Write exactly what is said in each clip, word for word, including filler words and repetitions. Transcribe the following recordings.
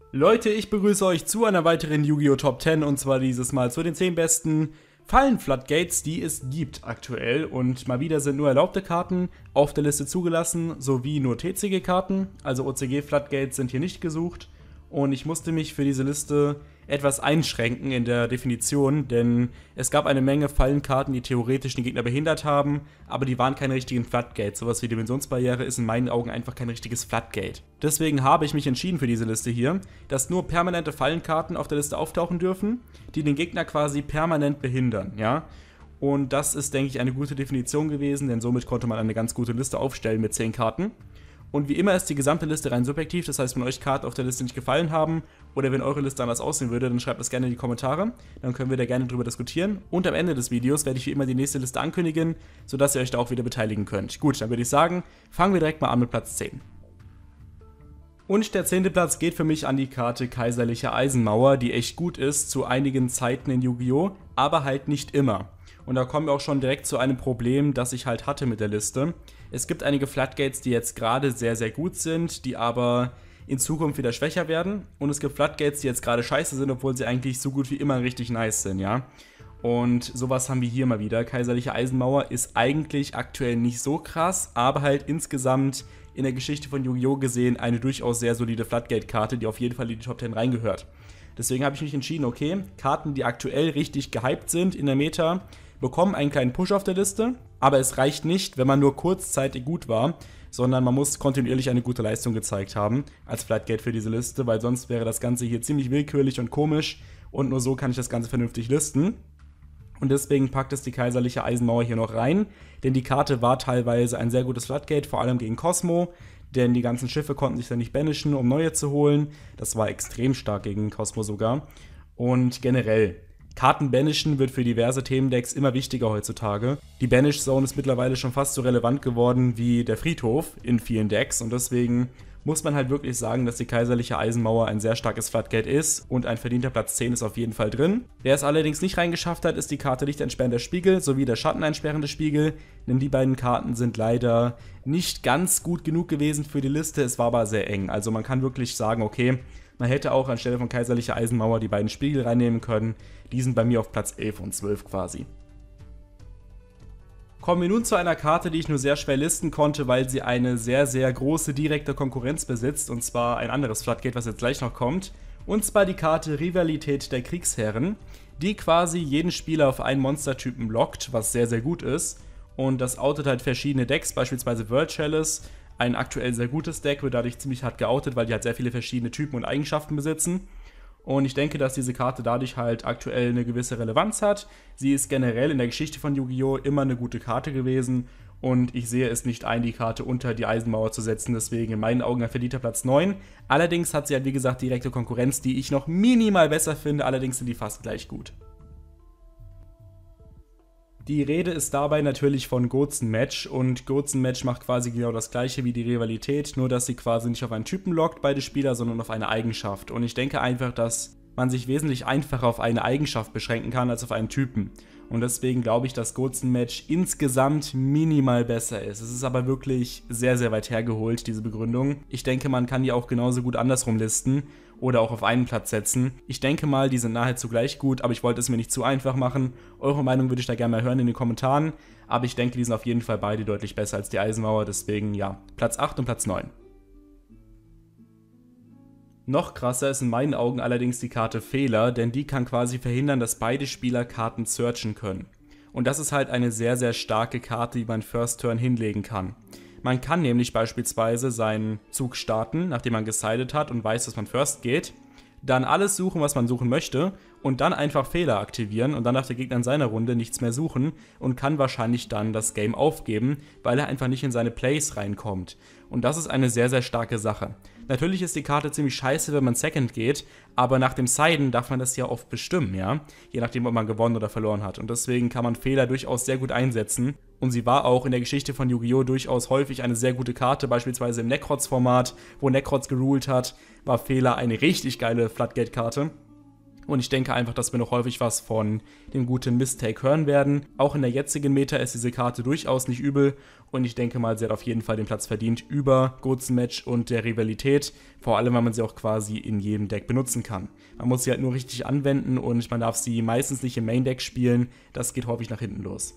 Leute, ich begrüße euch zu einer weiteren Yu-Gi-Oh! Top zehn und zwar dieses Mal zu den zehn besten Fallen-Floodgates, die es gibt aktuell. Und mal wieder sind nur erlaubte Karten auf der Liste zugelassen, sowie nur T C G-Karten, also O C G-Floodgates sind hier nicht gesucht. Und ich musste mich für diese Liste etwas einschränken in der Definition, denn es gab eine Menge Fallenkarten, die theoretisch den Gegner behindert haben, aber die waren keine richtigen Floodgates. Sowas wie Dimensionsbarriere ist in meinen Augen einfach kein richtiges Floodgate. Deswegen habe ich mich entschieden für diese Liste hier, dass nur permanente Fallenkarten auf der Liste auftauchen dürfen, die den Gegner quasi permanent behindern, ja. Und das ist, denke ich, eine gute Definition gewesen, denn somit konnte man eine ganz gute Liste aufstellen mit zehn Karten. Und wie immer ist die gesamte Liste rein subjektiv, das heißt, wenn euch Karten auf der Liste nicht gefallen haben oder wenn eure Liste anders aussehen würde, dann schreibt das gerne in die Kommentare, dann können wir da gerne drüber diskutieren. Und am Ende des Videos werde ich wie immer die nächste Liste ankündigen, sodass ihr euch da auch wieder beteiligen könnt. Gut, dann würde ich sagen, fangen wir direkt mal an mit Platz zehn. Und der zehnte Platz geht für mich an die Karte Kaiserliche Eisenmauer, die echt gut ist zu einigen Zeiten in Yu-Gi-Oh!, aber halt nicht immer. Und da kommen wir auch schon direkt zu einem Problem, das ich halt hatte mit der Liste. Es gibt einige Floodgates, die jetzt gerade sehr, sehr gut sind, die aber in Zukunft wieder schwächer werden. Und es gibt Floodgates, die jetzt gerade scheiße sind, obwohl sie eigentlich so gut wie immer richtig nice sind, ja. Und sowas haben wir hier mal wieder. Kaiserliche Eisenmauer ist eigentlich aktuell nicht so krass, aber halt insgesamt in der Geschichte von Yu-Gi-Oh! Gesehen eine durchaus sehr solide Floodgate-Karte, die auf jeden Fall in die Top zehn reingehört. Deswegen habe ich mich entschieden, okay, Karten, die aktuell richtig gehypt sind in der Meta, bekommen einen kleinen Push auf der Liste, aber es reicht nicht, wenn man nur kurzzeitig gut war, sondern man muss kontinuierlich eine gute Leistung gezeigt haben als Floodgate für diese Liste, weil sonst wäre das Ganze hier ziemlich willkürlich und komisch und nur so kann ich das Ganze vernünftig listen. Und deswegen packt es die Kaiserliche Eisenmauer hier noch rein, denn die Karte war teilweise ein sehr gutes Floodgate, vor allem gegen Cosmo, denn die ganzen Schiffe konnten sich dann nicht banishen, um neue zu holen. Das war extrem stark gegen Cosmo sogar. Und generell, Karten banishen wird für diverse Themendecks immer wichtiger heutzutage. Die Banish-Zone ist mittlerweile schon fast so relevant geworden wie der Friedhof in vielen Decks und deswegen muss man halt wirklich sagen, dass die Kaiserliche Eisenmauer ein sehr starkes Floodgate ist und ein verdienter Platz zehn ist auf jeden Fall drin. Wer es allerdings nicht reingeschafft hat, ist die Karte Lichteinsperrender Spiegel sowie der Schatteneinsperrende Spiegel, denn die beiden Karten sind leider nicht ganz gut genug gewesen für die Liste, es war aber sehr eng. Also man kann wirklich sagen, okay, man hätte auch anstelle von Kaiserliche Eisenmauer die beiden Spiegel reinnehmen können. Die sind bei mir auf Platz elf und zwölf quasi. Kommen wir nun zu einer Karte, die ich nur sehr schwer listen konnte, weil sie eine sehr, sehr große direkte Konkurrenz besitzt. Und zwar ein anderes Floodgate, was jetzt gleich noch kommt. Und zwar die Karte Rivalität der Kriegsherren, die quasi jeden Spieler auf einen Monstertypen lockt, was sehr, sehr gut ist. Und das outet halt verschiedene Decks, beispielsweise World Chalice. Ein aktuell sehr gutes Deck, wird dadurch ziemlich hart geoutet, weil die halt sehr viele verschiedene Typen und Eigenschaften besitzen. Und ich denke, dass diese Karte dadurch halt aktuell eine gewisse Relevanz hat. Sie ist generell in der Geschichte von Yu-Gi-Oh! Immer eine gute Karte gewesen. Und ich sehe es nicht ein, die Karte unter die Eisenmauer zu setzen. Deswegen in meinen Augen ein verdienter Platz neun. Allerdings hat sie halt, wie gesagt, direkte Konkurrenz, die ich noch minimal besser finde. Allerdings sind die fast gleich gut. Die Rede ist dabei natürlich von Gozen Match und Gozen Match macht quasi genau das gleiche wie die Rivalität, nur dass sie quasi nicht auf einen Typen lockt, beide Spieler, sondern auf eine Eigenschaft. Und ich denke einfach, dass man sich wesentlich einfacher auf eine Eigenschaft beschränken kann als auf einen Typen. Und deswegen glaube ich, dass Gozen Match insgesamt minimal besser ist. Es ist aber wirklich sehr, sehr weit hergeholt, diese Begründung. Ich denke, man kann die auch genauso gut andersrum listen oder auch auf einen Platz setzen. Ich denke mal, die sind nahezu gleich gut, aber ich wollte es mir nicht zu einfach machen. Eure Meinung würde ich da gerne mal hören in den Kommentaren. Aber ich denke, die sind auf jeden Fall beide deutlich besser als die Eisenmauer. Deswegen, ja, Platz acht und Platz neun. Noch krasser ist in meinen Augen allerdings die Karte Fehler, denn die kann quasi verhindern, dass beide Spieler Karten searchen können. Und das ist halt eine sehr, sehr starke Karte, die man First Turn hinlegen kann. Man kann nämlich beispielsweise seinen Zug starten, nachdem man gesidet hat und weiß, dass man First geht, dann alles suchen, was man suchen möchte und dann einfach Fehler aktivieren und dann darf der Gegner in seiner Runde nichts mehr suchen und kann wahrscheinlich dann das Game aufgeben, weil er einfach nicht in seine Plays reinkommt. Und das ist eine sehr, sehr starke Sache. Natürlich ist die Karte ziemlich scheiße, wenn man Second geht, aber nach dem Siden darf man das ja oft bestimmen, ja? Je nachdem, ob man gewonnen oder verloren hat. Und deswegen kann man Fehler durchaus sehr gut einsetzen. Und sie war auch in der Geschichte von Yu-Gi-Oh! Durchaus häufig eine sehr gute Karte, beispielsweise im Necroz-Format, wo Necroz geruled hat, war Fehler eine richtig geile Floodgate-Karte. Und ich denke einfach, dass wir noch häufig was von dem guten Mistake hören werden. Auch in der jetzigen Meta ist diese Karte durchaus nicht übel. Und ich denke mal, sie hat auf jeden Fall den Platz verdient über Gozen Match und der Rivalität. Vor allem, weil man sie auch quasi in jedem Deck benutzen kann. Man muss sie halt nur richtig anwenden und man darf sie meistens nicht im Main Deck spielen. Das geht häufig nach hinten los.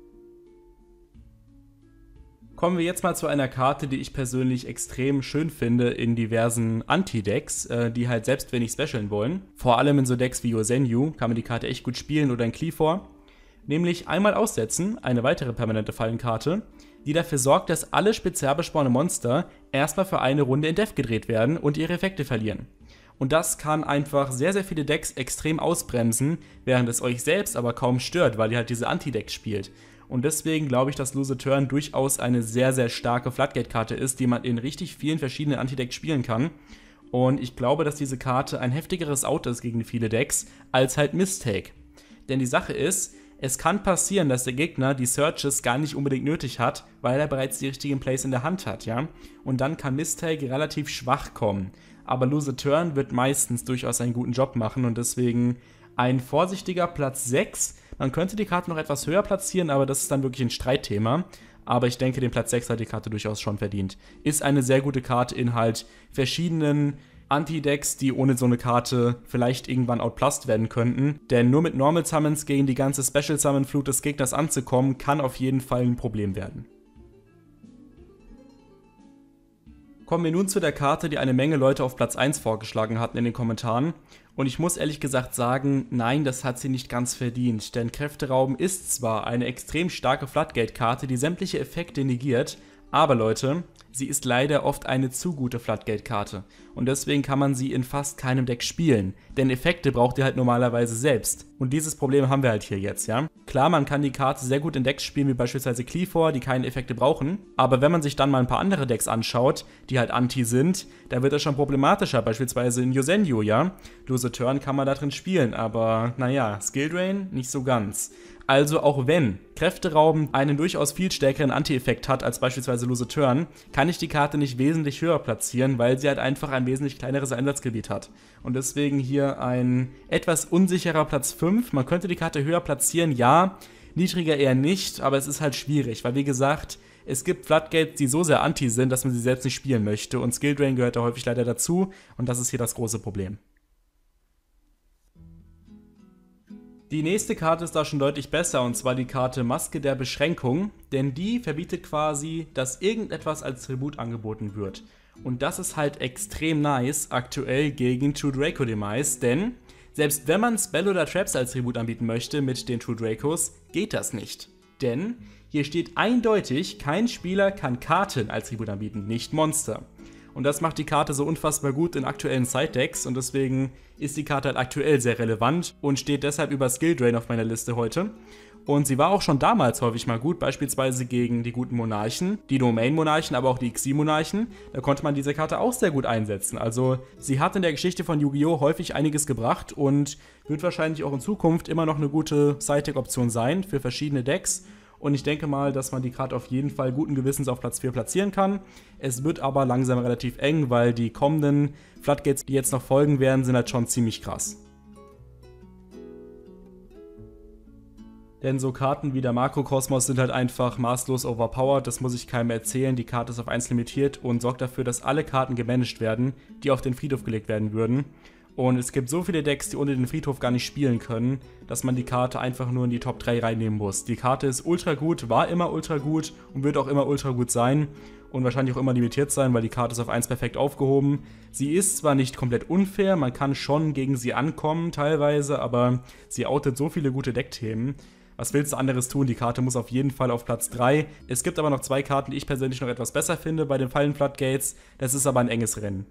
Kommen wir jetzt mal zu einer Karte, die ich persönlich extrem schön finde in diversen Anti-Decks, äh, die halt selbst wenig specialen wollen. Vor allem in so Decks wie Yosenyu kann man die Karte echt gut spielen oder in Kleavor. Nämlich einmal aussetzen, eine weitere permanente Fallenkarte, die dafür sorgt, dass alle spezial besporene Monster erstmal für eine Runde in Death gedreht werden und ihre Effekte verlieren. Und das kann einfach sehr, sehr viele Decks extrem ausbremsen, während es euch selbst aber kaum stört, weil ihr halt diese Anti-Decks spielt. Und deswegen glaube ich, dass Lose Turn durchaus eine sehr, sehr starke Floodgate-Karte ist, die man in richtig vielen verschiedenen Anti-Decks spielen kann. Und ich glaube, dass diese Karte ein heftigeres Out ist gegen viele Decks, als halt Mistake. Denn die Sache ist, es kann passieren, dass der Gegner die Searches gar nicht unbedingt nötig hat, weil er bereits die richtigen Plays in der Hand hat, ja. Und dann kann Mistake relativ schwach kommen. Aber Lose Turn wird meistens durchaus einen guten Job machen und deswegen ein vorsichtiger Platz sechs. Man könnte die Karte noch etwas höher platzieren, aber das ist dann wirklich ein Streitthema. Aber ich denke, den Platz sechs hat die Karte durchaus schon verdient. Ist eine sehr gute Karte in halt verschiedenen Anti-Decks, die ohne so eine Karte vielleicht irgendwann outplussed werden könnten. Denn nur mit Normal Summons gegen die ganze Special Summon Flut des Gegners anzukommen, kann auf jeden Fall ein Problem werden. Kommen wir nun zu der Karte, die eine Menge Leute auf Platz eins vorgeschlagen hatten in den Kommentaren. Und ich muss ehrlich gesagt sagen, nein, das hat sie nicht ganz verdient. Denn Kräfterauben ist zwar eine extrem starke Floodgate-Karte, die sämtliche Effekte negiert, aber Leute, sie ist leider oft eine zu gute Floodgate-Karte. Und deswegen kann man sie in fast keinem Deck spielen. Denn Effekte braucht ihr halt normalerweise selbst. Und dieses Problem haben wir halt hier jetzt, ja. Klar, man kann die Karte sehr gut in Decks spielen, wie beispielsweise Kleavor, die keine Effekte brauchen. Aber wenn man sich dann mal ein paar andere Decks anschaut, die halt Anti sind, da wird das schon problematischer. Beispielsweise in Yosenyu, ja. Lose Turn kann man da drin spielen, aber naja, Skill Drain nicht so ganz. Also auch wenn Kräfterauben einen durchaus viel stärkeren Anti-Effekt hat als beispielsweise Lose Turn, kann ich die Karte nicht wesentlich höher platzieren, weil sie halt einfach ein wesentlich kleineres Einsatzgebiet hat. Und deswegen hier ein etwas unsicherer Platz fünf. Man könnte die Karte höher platzieren, ja, niedriger eher nicht, aber es ist halt schwierig, weil wie gesagt, es gibt Floodgates, die so sehr anti sind, dass man sie selbst nicht spielen möchte und Skill Drain gehört da häufig leider dazu und das ist hier das große Problem. Die nächste Karte ist da schon deutlich besser, und zwar die Karte Maske der Beschränkung, denn die verbietet quasi, dass irgendetwas als Tribut angeboten wird. Und das ist halt extrem nice aktuell gegen True Draco Demise, denn selbst wenn man Spell oder Traps als Tribut anbieten möchte mit den True Dracos, geht das nicht. Denn hier steht eindeutig, kein Spieler kann Karten als Tribut anbieten, nicht Monster. Und das macht die Karte so unfassbar gut in aktuellen Side-Decks und deswegen ist die Karte halt aktuell sehr relevant und steht deshalb über Skill Drain auf meiner Liste heute. Und sie war auch schon damals häufig mal gut, beispielsweise gegen die guten Monarchen, die Domain-Monarchen, aber auch die Xyz-Monarchen. Da konnte man diese Karte auch sehr gut einsetzen. Also sie hat in der Geschichte von Yu-Gi-Oh! Häufig einiges gebracht und wird wahrscheinlich auch in Zukunft immer noch eine gute Side-Deck-Option sein für verschiedene Decks. Und ich denke mal, dass man die Karte auf jeden Fall guten Gewissens auf Platz vier platzieren kann. Es wird aber langsam relativ eng, weil die kommenden Floodgates, die jetzt noch folgen werden, sind halt schon ziemlich krass. Denn so Karten wie der Makrokosmos sind halt einfach maßlos overpowered, das muss ich keinem erzählen. Die Karte ist auf eins limitiert und sorgt dafür, dass alle Karten gemanagt werden, die auf den Friedhof gelegt werden würden. Und es gibt so viele Decks, die ohne den Friedhof gar nicht spielen können, dass man die Karte einfach nur in die Top drei reinnehmen muss. Die Karte ist ultra gut, war immer ultra gut und wird auch immer ultra gut sein und wahrscheinlich auch immer limitiert sein, weil die Karte ist auf eins perfekt aufgehoben. Sie ist zwar nicht komplett unfair, man kann schon gegen sie ankommen teilweise, aber sie outet so viele gute Deckthemen. Was willst du anderes tun? Die Karte muss auf jeden Fall auf Platz drei. Es gibt aber noch zwei Karten, die ich persönlich noch etwas besser finde bei den Fallen Floodgates. Das ist aber ein enges Rennen.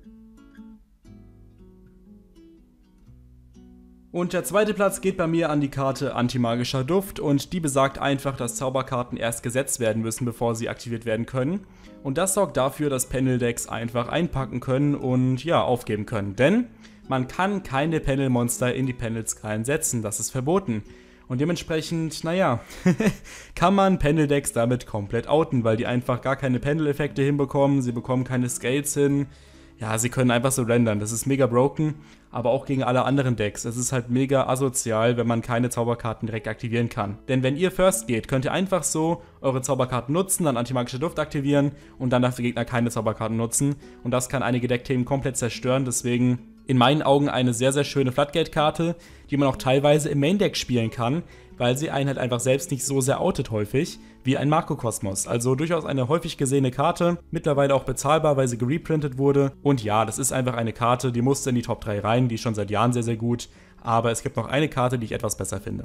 Und der zweite Platz geht bei mir an die Karte Antimagischer Duft und die besagt einfach, dass Zauberkarten erst gesetzt werden müssen, bevor sie aktiviert werden können. Und das sorgt dafür, dass Panel-Decks einfach einpacken können und ja, aufgeben können. Denn man kann keine Panel-Monster in die Panels reinsetzen, das ist verboten. Und dementsprechend, naja, kann man Panel-Decks damit komplett outen, weil die einfach gar keine Panel-Effekte hinbekommen, sie bekommen keine Scales hin. ja, sie können einfach so rendern. Das ist mega broken, aber auch gegen alle anderen Decks. Es ist halt mega asozial, wenn man keine Zauberkarten direkt aktivieren kann. Denn wenn ihr First geht, könnt ihr einfach so eure Zauberkarten nutzen, dann Antimagische Luft aktivieren und dann darf der Gegner keine Zauberkarten nutzen. Und das kann einige Deckthemen komplett zerstören, deswegen in meinen Augen eine sehr, sehr schöne Floodgate-Karte, die man auch teilweise im Main-Deck spielen kann, weil sie einen halt einfach selbst nicht so sehr outet häufig, wie ein Makrokosmos. Also durchaus eine häufig gesehene Karte, mittlerweile auch bezahlbar, weil sie gereprintet wurde. Und ja, das ist einfach eine Karte, die musste in die Top drei rein, die ist schon seit Jahren sehr, sehr gut. Aber es gibt noch eine Karte, die ich etwas besser finde.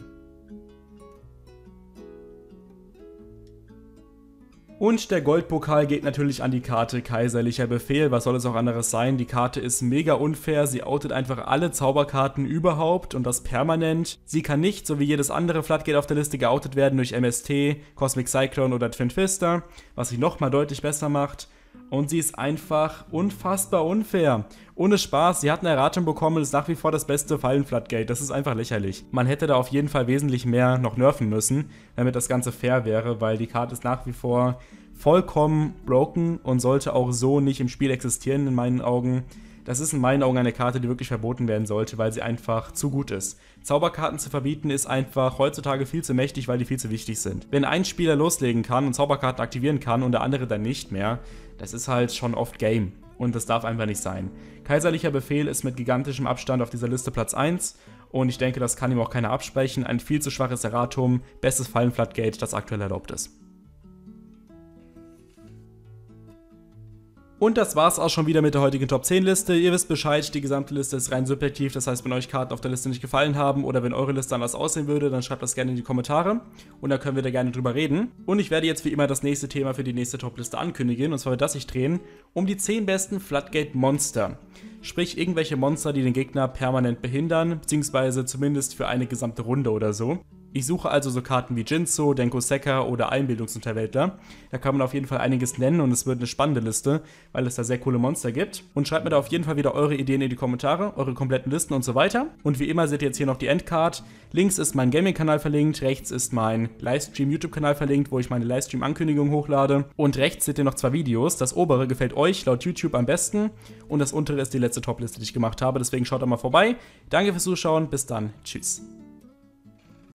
Und der Goldpokal geht natürlich an die Karte Kaiserlicher Befehl, was soll es auch anderes sein, die Karte ist mega unfair, sie outet einfach alle Zauberkarten überhaupt und das permanent. Sie kann nicht, so wie jedes andere Floodgate auf der Liste, geoutet werden durch M S T, Cosmic Cyclone oder Twin Fister, was sie nochmal deutlich besser macht. Und sie ist einfach unfassbar unfair. Ohne Spaß, sie hat eine Erratung bekommen und ist nach wie vor das beste Fallen-Floodgate. Das ist einfach lächerlich. Man hätte da auf jeden Fall wesentlich mehr noch nerven müssen, damit das Ganze fair wäre, weil die Karte ist nach wie vor vollkommen broken und sollte auch so nicht im Spiel existieren in meinen Augen. Das ist in meinen Augen eine Karte, die wirklich verboten werden sollte, weil sie einfach zu gut ist. Zauberkarten zu verbieten ist einfach heutzutage viel zu mächtig, weil die viel zu wichtig sind. Wenn ein Spieler loslegen kann und Zauberkarten aktivieren kann und der andere dann nicht mehr, das ist halt schon oft Game. Und das darf einfach nicht sein. Kaiserlicher Befehl ist mit gigantischem Abstand auf dieser Liste Platz eins. Und ich denke, das kann ihm auch keiner absprechen. Ein viel zu schwaches Erratum, bestes Fallen-Floodgate, das aktuell erlaubt ist. Und das war's auch schon wieder mit der heutigen Top zehn Liste. Ihr wisst Bescheid, die gesamte Liste ist rein subjektiv. Das heißt, wenn euch Karten auf der Liste nicht gefallen haben oder wenn eure Liste anders aussehen würde, dann schreibt das gerne in die Kommentare. Und da können wir da gerne drüber reden. Und ich werde jetzt wie immer das nächste Thema für die nächste Top-Liste ankündigen. Und zwar wird das sich drehen um die zehn besten Floodgate-Monster. Sprich, irgendwelche Monster, die den Gegner permanent behindern, beziehungsweise zumindest für eine gesamte Runde oder so. Ich suche also so Karten wie Jinzo, Denko Sekka oder Einbildungsunterweltler. Da kann man auf jeden Fall einiges nennen und es wird eine spannende Liste, weil es da sehr coole Monster gibt. Und schreibt mir da auf jeden Fall wieder eure Ideen in die Kommentare, eure kompletten Listen und so weiter. Und wie immer seht ihr jetzt hier noch die Endcard. Links ist mein Gaming-Kanal verlinkt, rechts ist mein Livestream-YouTube-Kanal verlinkt, wo ich meine Livestream-Ankündigungen hochlade. Und rechts seht ihr noch zwei Videos. Das obere gefällt euch laut YouTube am besten und das untere ist die letzte Top-Liste, die ich gemacht habe. Deswegen schaut da mal vorbei. Danke fürs Zuschauen, bis dann, tschüss.